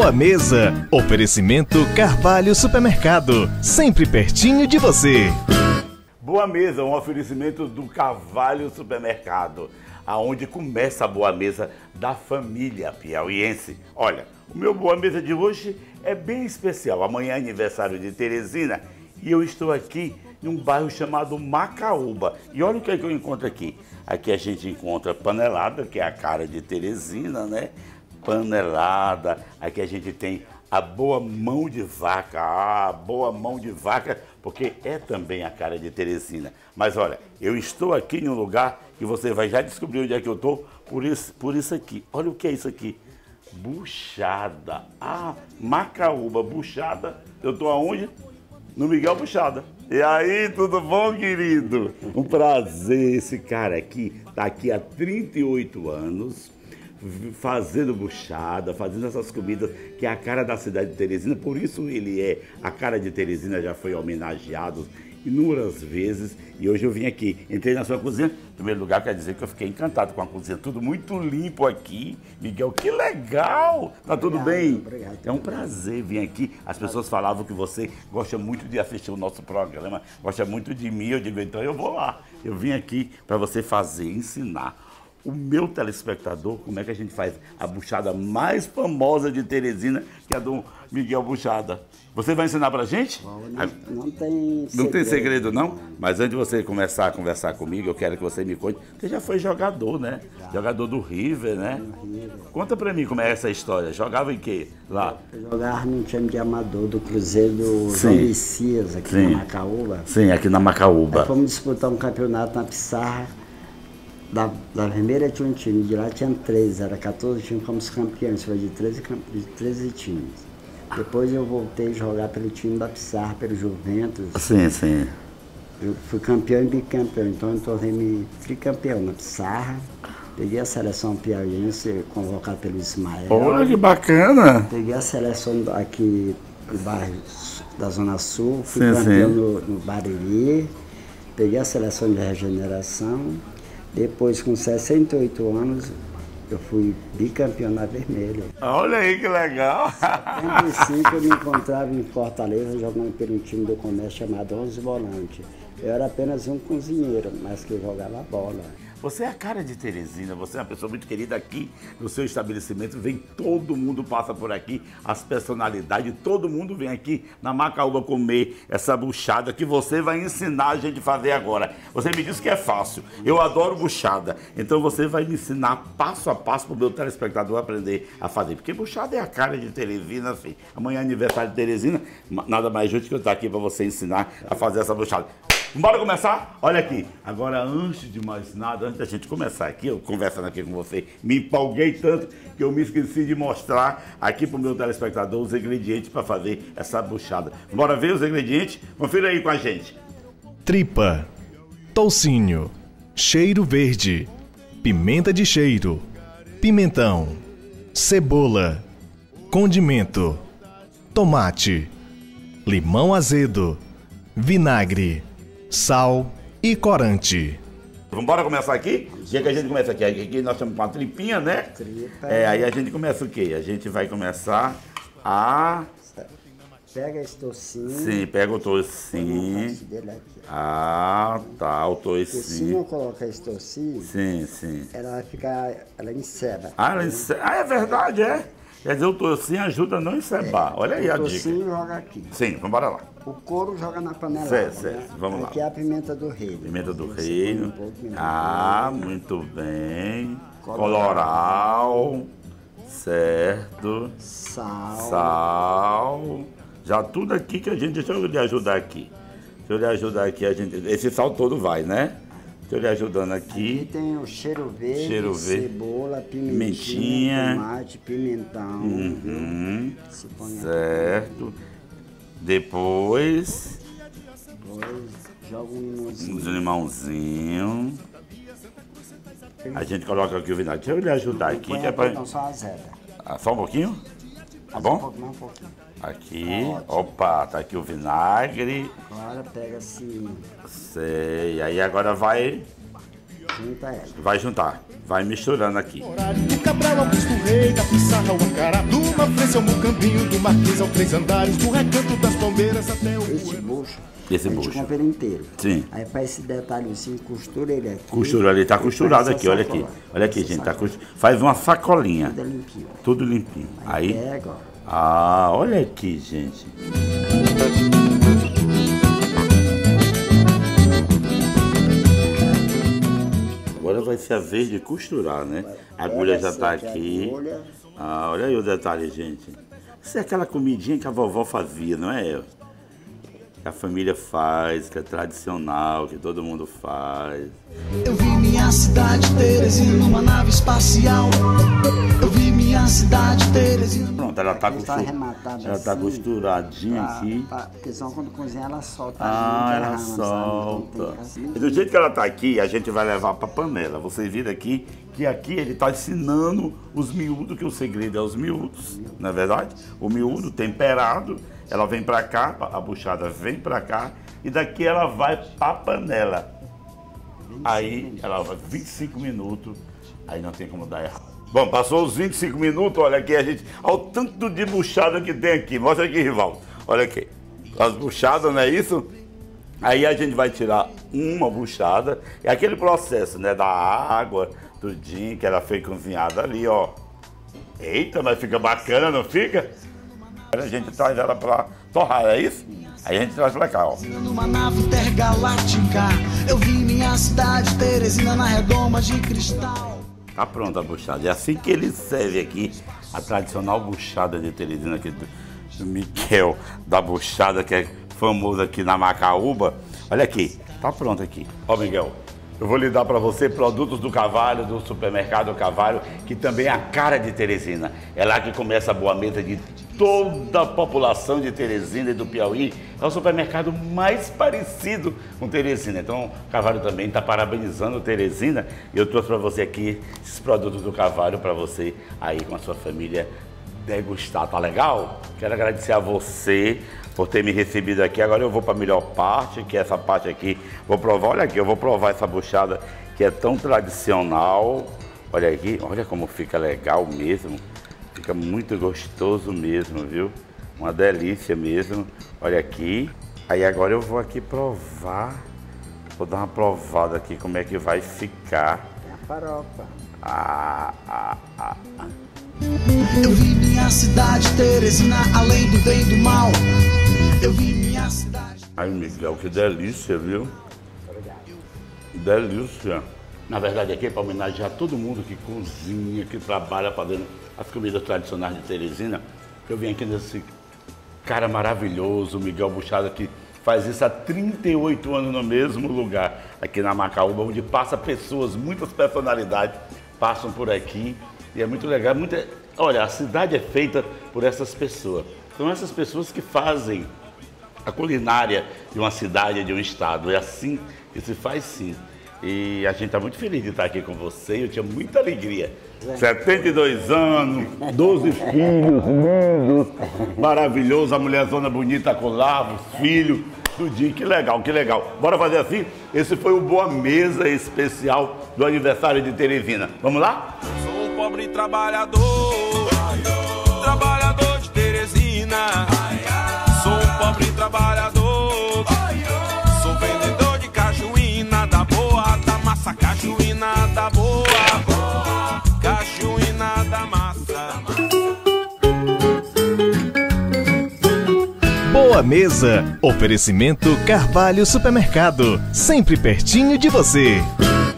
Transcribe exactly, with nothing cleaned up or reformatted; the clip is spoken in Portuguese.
Boa Mesa. Oferecimento Carvalho Supermercado. Sempre pertinho de você. Boa Mesa, um oferecimento do Carvalho Supermercado, aonde começa a Boa Mesa da família piauiense. Olha, o meu Boa Mesa de hoje é bem especial. Amanhã é aniversário de Teresina e eu estou aqui num bairro chamado Macaúba. E olha o que é que eu encontro aqui. Aqui a gente encontra panelada, que é a cara de Teresina, né? Panelada. Aqui a gente tem a boa mão de vaca. Ah, boa mão de vaca, porque é também a cara de Teresina. Mas olha, eu estou aqui em um lugar que você vai já descobrir onde é que eu estou por isso, por isso aqui. Olha o que é isso aqui. Buchada. Ah, Macaúba, Buchada. Eu estou aonde? No Miguel Buchada. E aí, tudo bom, querido? Um prazer. Esse cara aqui está aqui há trinta e oito anos, fazendo buchada, fazendo essas comidas que é a cara da cidade de Teresina. Por isso ele é a cara de Teresina, já foi homenageado inúmeras vezes. E hoje eu vim aqui, entrei na sua cozinha. Em primeiro lugar, quer dizer que eu fiquei encantado com a cozinha, tudo muito limpo aqui. Miguel, que legal! Tá tudo obrigado, bem? Obrigado. É um prazer vir aqui. As pessoas falavam que você gosta muito de assistir o nosso programa, gosta muito de mim. Eu digo, então eu vou lá. Eu vim aqui para você fazer, ensinar o meu telespectador como é que a gente faz a buchada mais famosa de Teresina, que é a do Miguel Buchada. Você vai ensinar pra gente? Bom, não, não tem segredo. Não tem segredo, não? Mas antes de você começar a conversar comigo, eu quero que você me conte. Você já foi jogador, né? Já. Jogador do River, né? River. Conta pra mim como é essa história. Jogava em quê lá? Eu jogava num time de amador do Cruzeiro do João Messias, aqui Sim. na Macaúba. Sim, aqui na Macaúba. Aí fomos disputar um campeonato na Pissarra. Da, da primeira tinha um time, de lá tinha treze, era quatorze times, fomos campeões, foi de treze, de treze times. Depois eu voltei a jogar pelo time da Pissarra, pelo Juventus. Sim, sim. Eu fui campeão e bicampeão, então eu tornei-me tricampeão na Pissarra. Peguei a seleção piauiense, convocada pelo Ismael. Olha que bacana! Peguei a seleção aqui do bairro da Zona Sul, fui sim, campeão sim. No, no Bariri. Peguei a seleção de regeneração. Depois, com sessenta e oito anos, eu fui bicampeão na Vermelha. Olha aí que legal! Em setenta e cinco eu me encontrava em Fortaleza jogando pelo time do comércio chamado onze Volante. Eu era apenas um cozinheiro, mas que jogava bola. Você é a cara de Teresina, você é uma pessoa muito querida aqui no seu estabelecimento. Vem todo mundo, passa por aqui, as personalidades, todo mundo vem aqui na Macaúba comer essa buchada que você vai ensinar a gente a fazer agora. Você me disse que é fácil, eu adoro buchada, então você vai me ensinar passo a passo para o meu telespectador aprender a fazer. Porque buchada é a cara de Teresina, assim. Amanhã é aniversário de Teresina, nada mais justo que eu estar aqui para você ensinar a fazer essa buchada. Bora começar? Olha aqui, agora antes de mais nada, antes da gente começar aqui, eu conversando aqui com você, me empolguei tanto que eu me esqueci de mostrar aqui pro meu telespectador os ingredientes para fazer essa buchada. Bora ver os ingredientes? Confira aí com a gente. Tripa, toucinho, cheiro verde, pimenta de cheiro, pimentão, cebola, condimento, tomate, limão azedo, vinagre, sal e corante. Vamos embora começar aqui? O que, é que a gente começa aqui? Aqui nós estamos com uma tripinha, né? Tripa. É, aí a gente começa o quê? A gente vai começar a... Pega esse tocinho. Sim, pega o tocinho. Ah, tá, o tocinho. Porque se não colocar esse tocinho, sim, sim. ela vai ficar, ela enceba. Ah, ela enceba. Ah, é verdade, é? Quer dizer, o tocinho ajuda a não encebar. É, olha aí a dica. O tocinho joga aqui. Sim, vamos embora lá. O couro joga na panela. Certo, certo. Né? Vamos lá. Aqui é a pimenta do reino. Pimenta do reino. Um pouco, ah, muito bem. Coloral. Certo. Sal. Sal. Já tudo aqui que a gente... Deixa eu lhe ajudar aqui. Deixa eu lhe ajudar aqui. A gente, esse sal todo vai, né? Estou lhe ajudando aqui. Aqui tem o cheiro verde, cheiro verde, cebola, pimentinha, tomate, pimentão. Uhum. Certo. Depois... Depois joga um limãozinho. Um limãozinho. A gente coloca aqui o vinagre. Deixa eu lhe ajudar aqui. Põe Que é pra... Então só azeda. Ah, só um pouquinho? Tá bom? Um pouquinho, um pouquinho. Aqui, tá opa, tá aqui o vinagre. Agora pega assim. Sei, aí agora vai... junta ela. Vai juntar, vai misturando aqui. Do Cabral ao Cristo Rei, da Pissarra ao Acará, do Mafrense ao Mucambinho, do Marquês ao Três Andares, do Recanto das Palmeiras até o... Esse bucho, Esse a gente bucho. compra ele inteiro. Sim. Aí para esse detalhezinho, costura ele aqui. Costura ali, tá e costurado faz aqui, essa olha aqui. sacola. Olha aqui, Essa gente, tá sacola. cost... faz uma sacolinha. Tudo limpinho. Tudo limpinho. Aí, Pega, ó. ah, olha aqui, gente. Agora vai ser a vez de costurar, né? A agulha já tá aqui. Ah, olha aí o detalhe, gente. Isso é aquela comidinha que a vovó fazia, não é? Que a família faz, que é tradicional, que todo mundo faz. Eu vi minha cidade Teresina numa nave espacial. Eu vi minha cidade Teresina. Pronto, ela tá, Ela tá costur... arrematada ela tá assim, costuradinha Pra- aqui. pra- Porque senão quando cozinha ela solta. Ah, não ela derrama, sabe? solta. Então tem que assim. E do jeito que ela tá aqui, a gente vai levar pra panela. Vocês viram aqui que aqui ele tá ensinando os miúdos, que o segredo é os miúdos, não é verdade? O miúdo temperado, ela vem pra cá, a buchada vem pra cá, e daqui ela vai pra panela. Aí ela vai vinte e cinco minutos, aí não tem como dar errado. Bom, passou os vinte e cinco minutos, olha aqui a gente, olha o tanto de buchada que tem aqui. Mostra aqui, Rivaldo. Olha aqui. As buchadas, não é isso? Aí a gente vai tirar uma buchada. É aquele processo, né? Da água, tudinho, que ela foi cozinhada ali, ó. Eita, mas fica bacana, não fica? A gente traz ela pra torrar, é isso? Aí a gente traz pra cá, ó. Numa nave intergaláctica. Eu vi minha cidade Teresina na redoma de cristal. Tá pronta a buchada. É assim que ele serve aqui a tradicional buchada de Teresina aqui do, do Miquel, da buchada, que é famoso aqui na Macaúba. Olha aqui, tá pronto aqui. Ó, Miguel, eu vou lhe dar para você produtos do Cavalho, do supermercado Cavalho, que também é a cara de Teresina. É lá que começa a boa mesa de toda a população de Teresina e do Piauí. É o supermercado mais parecido com Teresina. Então, o Cavalho também está parabenizando Teresina. E eu trouxe para você aqui esses produtos do Cavalho para você aí com a sua família degustar. Tá legal? Quero agradecer a você por ter me recebido aqui. Agora eu vou para a melhor parte, que é essa parte aqui. Vou provar, olha aqui, eu vou provar essa buchada que é tão tradicional. Olha aqui, olha como fica legal mesmo. Fica muito gostoso mesmo, viu? Uma delícia mesmo. Olha aqui. Aí agora eu vou aqui provar. Vou dar uma provada aqui como é que vai ficar. É a farofa. Ah, ah, ah, ah. Eu vi minha cidade Teresina, além do bem e do mal. Eu vi minha cidade. Ai, Miguel, que delícia, viu? Delícia. Na verdade, aqui é para homenagear todo mundo que cozinha, que trabalha fazendo as comidas tradicionais de Teresina. Eu vim aqui nesse cara maravilhoso, o Miguel Buchada, que faz isso há trinta e oito anos no mesmo lugar, aqui na Macaúba, onde passa pessoas, muitas personalidades passam por aqui. E é muito legal. Muita... Olha, a cidade é feita por essas pessoas. São essas pessoas que fazem a culinária de uma cidade, de um estado. É assim que se faz, sim. E a gente está muito feliz de estar aqui com você. Eu tinha muita alegria. setenta e dois anos, doze filhos lindos, maravilhoso. A mulherzona bonita com lá, os filhos, tudinho. Que legal, que legal. Bora fazer assim? Esse foi o Boa Mesa especial do aniversário de Teresina. Vamos lá? Sou um pobre trabalhador, trabalhador de Teresina. Sou um pobre trabalhador, sou vendedor de cajuína da boa, da massa, cajuína da boa, cajuína da massa. Boa Mesa. Oferecimento Carvalho Supermercado. Sempre pertinho de você.